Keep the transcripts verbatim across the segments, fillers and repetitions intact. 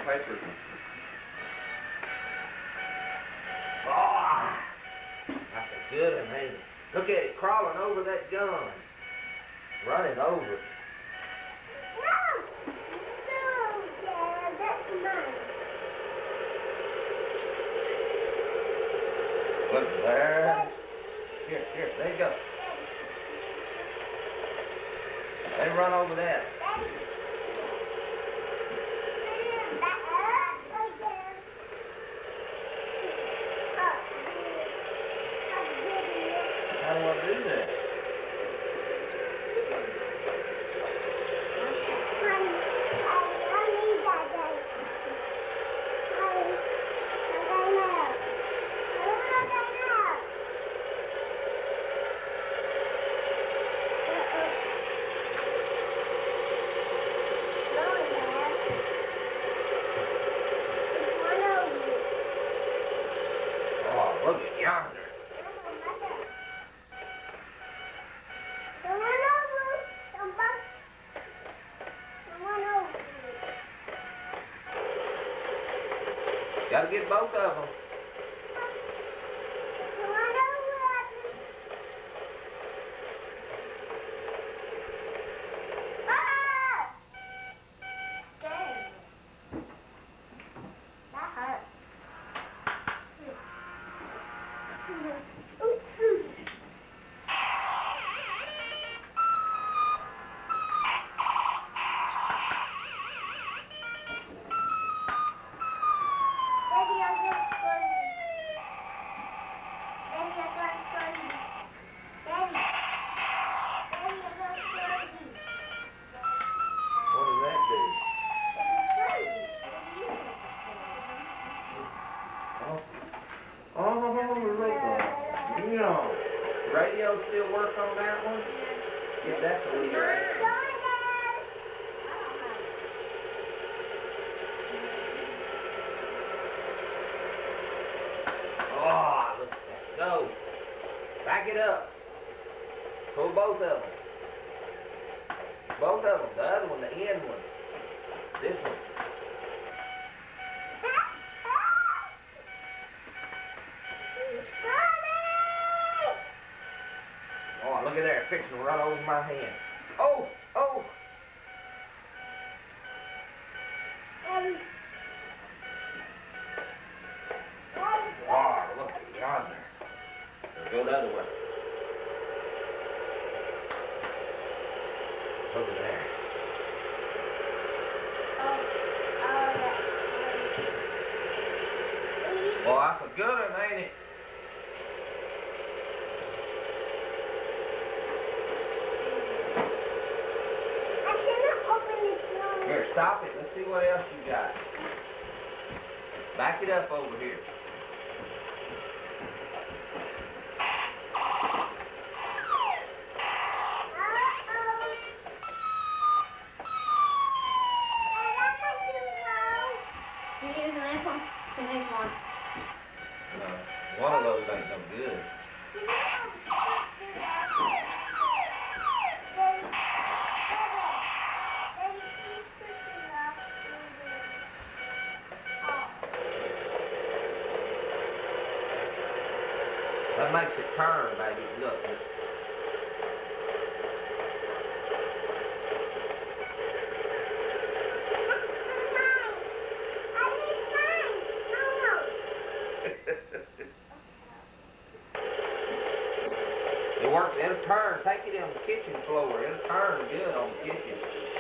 papers. Oh, that's a good one, ain't it? Look at it crawling over that gun. Running over it. No! No, Dad, that's mine. Look there. Here, here, there you go. They run over that. Daddy. Back up again. Up. Up again. How do I do that? Oh, look at yonder. Gotta get both of them. What does that do? Oh, oh, look at you know, radio still work on that one? Give that to Leah. Oh, look at that. Go. Back it up. Pull both of them. Both of them. The other one, the end one. This one. Oh, look at there. Fixing to run over my hand. Oh, oh. Oh, look at yonder. Go the other way. Over there. Well, that's a good one, ain't it? Here, stop it. Let's see what else you got. Back it up over here. No, one of those ain't no good. That makes it turn, baby. Look. It works. It'll turn. Take it on the kitchen floor. It'll turn good on the kitchen.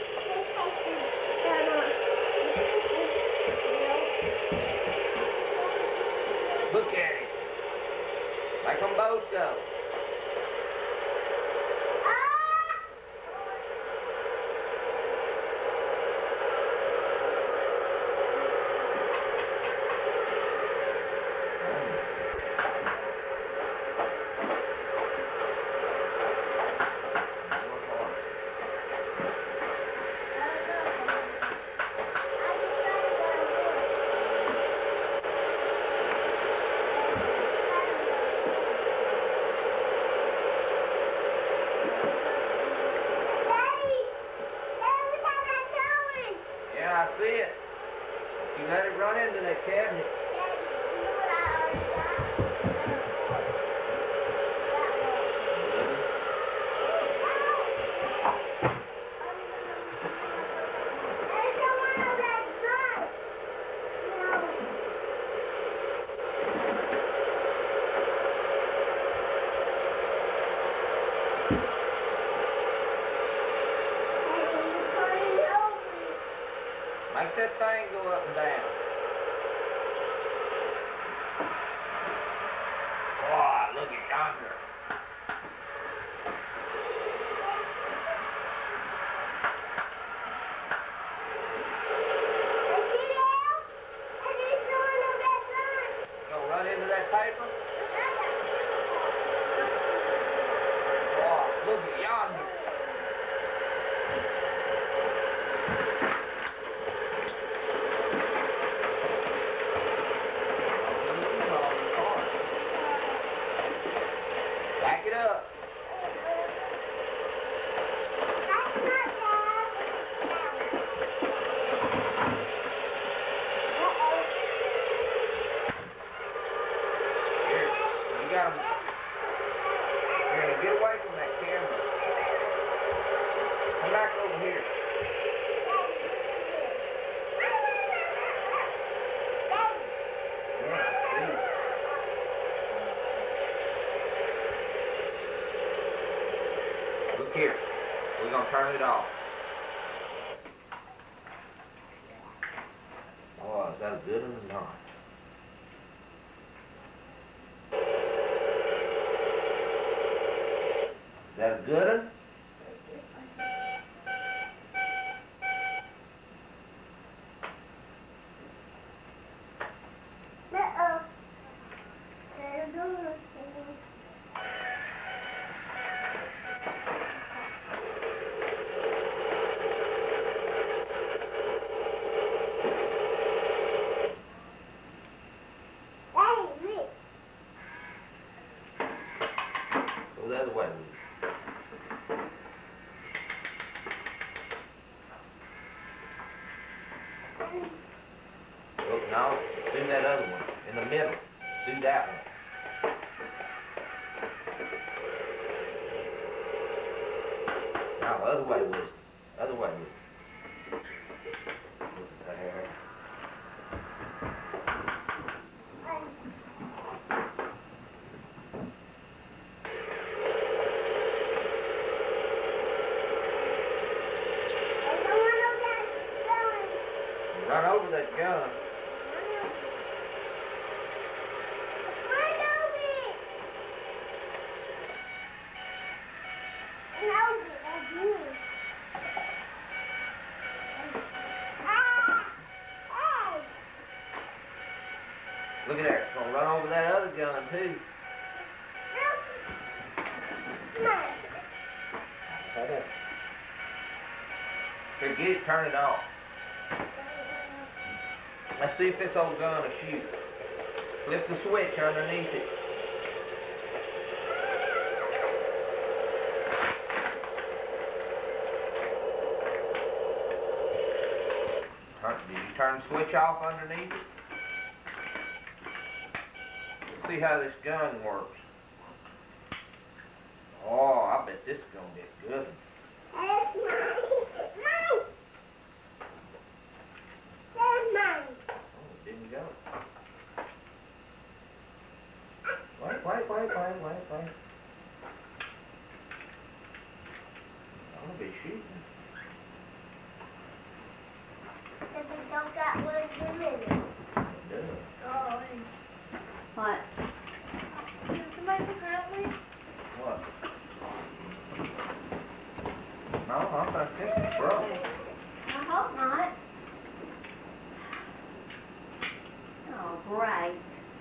Look at it. Make them both go. into that cabinet. Make that thing go up and down. Oh, look at yonder. Gonna run into that paper? Oh, look at yonder. Back it up. Here, you got 'em. Here, get away from that camera. Come back over here. Yeah, see. Look here. We're gonna turn it off. Oh, is that a good one or not? Is that a good one? Go the other way with it. Look, now, do that other one. In the middle. Do that one. Now, the other way with it. Other way with it. There. Run over that gun. Look at that. It's gonna run over that other gun too. Here, get it, turn it off. Let's see if this old gun will shoot. Flip the switch underneath it. Turn, did you turn the switch off underneath it? Let's see how this gun works. Oh, I bet this is gonna be a good one. Didn't go. Wait, wait, wait, wait, wait, wait. I'm gonna be shooting. If we don't got one of them in it. It does. Oh, What? did somebody grab me? What? No, I'm not thinking it's broke. I hope not. Oh, great.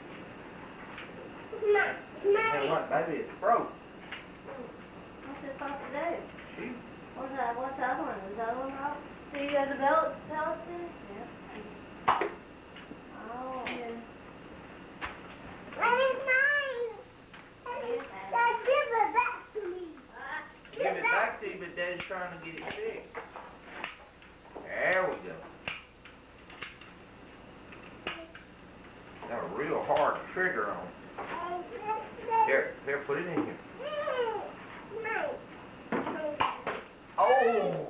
Mine. Hey, what, baby, it's broke. What's it supposed to do? Shoot. What's that? What's the other one? Is the other one broke? Do you have the belt? Belt in? Yep. Oh. Yeah. Where is mine? Dad, give it back to me. Give it back to you, but Dad's trying to get it fixed. There we go. hard to trigger on. Here, here, put it in here. Oh!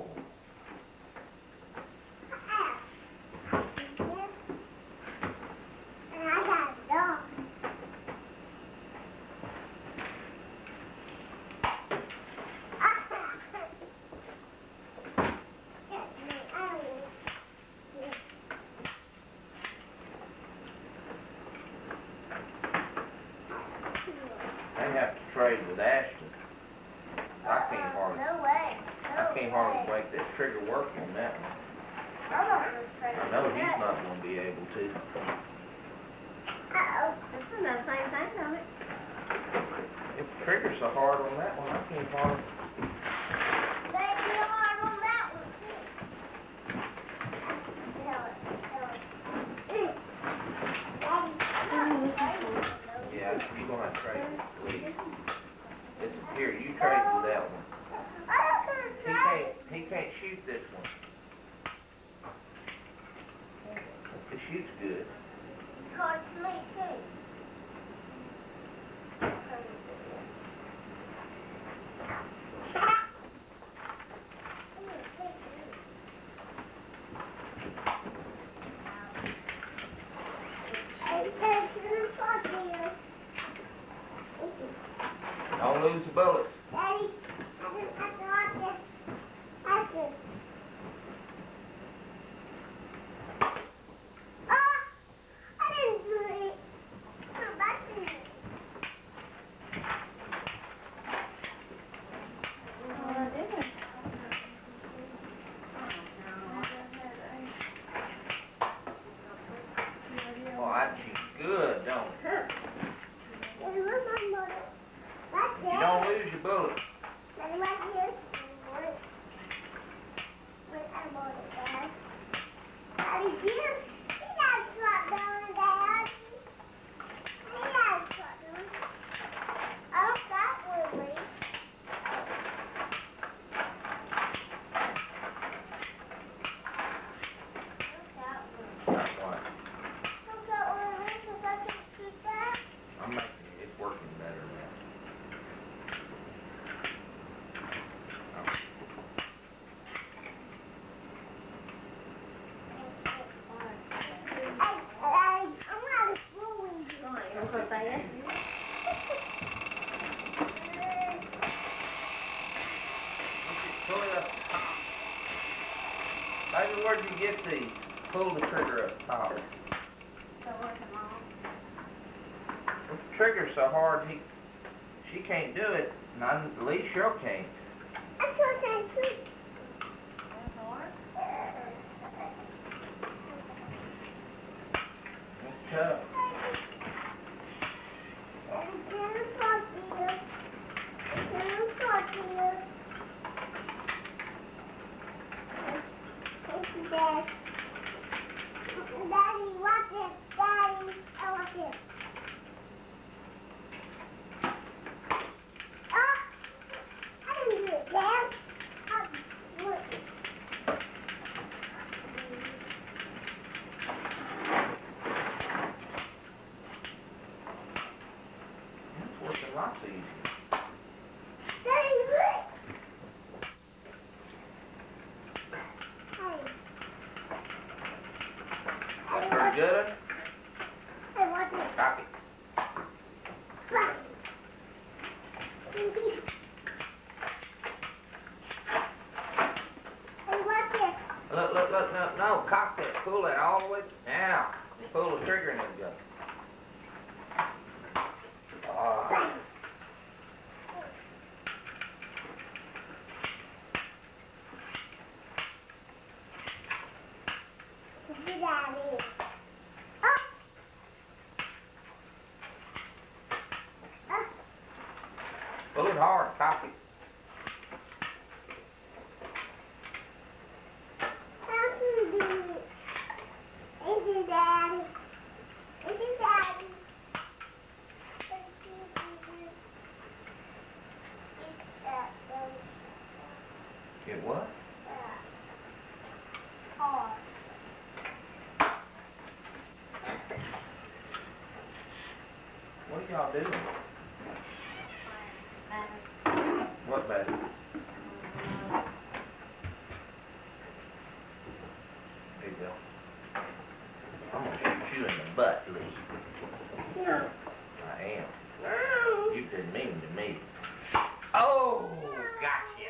I have to trade with Ashton. I can't hardly, No way. No I can't hardly make this trigger work on that one. I'm not gonna try to I know do he's that. not gonna be able to. Uh-oh. It's the same thing, don't it? If the trigger's so hard on that one, I can't hardly. They be hard on that one, too. Tell it, tell it. Yeah, you're gonna have to trade with Lee. It's, here, you trade with that one. I'm not gonna He try can't, it. he can't shoot this one. It shoots good. It's hard to me, too. Don't lose the bullets. Daddy, I didn't have to watch this. I could. Ah! I didn't do it. Come back to me. Oh, that shoots good, don't it? Daddy, where's my mother? That's You it. don't lose your bullets. Daddy, right here. Wait, I bought it, Dad. Daddy, here. He got shot down, Dad. He got shot down. I don't got one, Lee. That's why. I've got one of these because I can shoot that. I'm making it, it's working better now. I, I, I'm not fooling you. Don't go say it. Pull it up top. Baby, where'd you get these? Pull the trigger up top. If the trigger's so hard, he, she can't do it, and I, at least Cheryl can't. I thought I could. It's tough. Daddy, can I talk to you? Can I talk to you? Thank you, Dad. Daddy, watch it. Daddy, I watch it. Ah! I didn't do it, Dad. I do it. It's working lots easier. Daddy, look. Hey. That's pretty good. Hey, watch it. Copy. Look. Hey, watch it. Look, look, look, no, no, cock that, pull that all the way, now, pull the trigger and then go. Ah. Daddy. Ah. Ah. Pull it hard, copy. How can you do it? Thank you, Daddy. Thank you, Daddy. Thank you, Daddy. It's that, Daddy. Get what? Hard. doing? What battery? There you go. I'm gonna shoot you in the butt, Lee. No. I am. No. You've been mean to me. Oh, gotcha.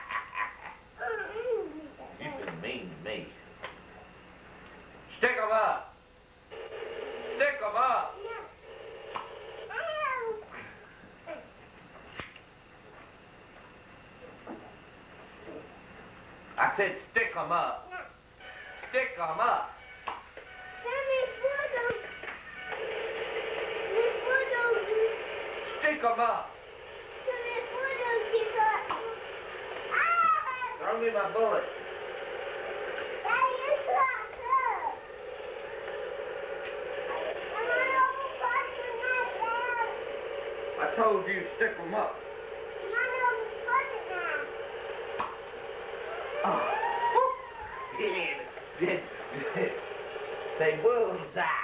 You've been mean to me. Stick 'em up. Stick 'em up. I said stick 'em up. Stick 'em up. Stick 'em up. Throw me my bullet. I told you stick 'em up. Oh. Say bullseye.